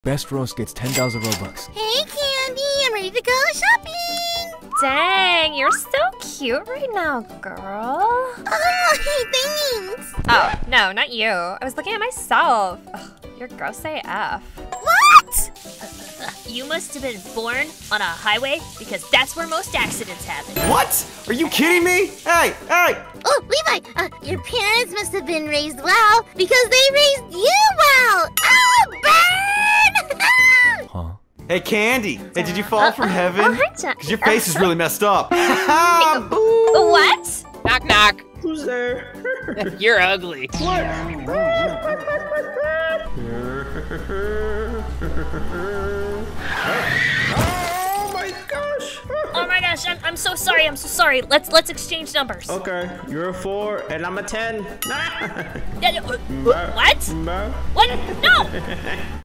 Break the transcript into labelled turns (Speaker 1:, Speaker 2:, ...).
Speaker 1: Best roast gets 10,000 Robux.
Speaker 2: Hey, Candy, I'm ready to go shopping.
Speaker 3: Dang, you're so cute right now, girl.
Speaker 2: Oh, hey, thanks.
Speaker 3: Oh, no, not you. I was looking at myself. Ugh, you're gross AF.
Speaker 2: What?
Speaker 4: You must have been born on a highway because that's where most accidents happen.
Speaker 5: What? Are you kidding me? Hey, hey!
Speaker 2: Oh, Levi, your parents must have been raised well because they raised you well. Oh, burn!
Speaker 1: Huh?
Speaker 5: Hey, Candy. Hey, did you fall from heaven?
Speaker 3: Oh, hi, Jack.
Speaker 5: Because your face is really messed up.
Speaker 3: What?
Speaker 6: Knock, knock. Who's there? You're ugly. What? Oh my gosh.
Speaker 4: Oh my gosh, I'm so sorry, I'm so sorry. Let's exchange numbers.
Speaker 6: Okay, you're a 4 and I'm a 10.
Speaker 4: What? What? No!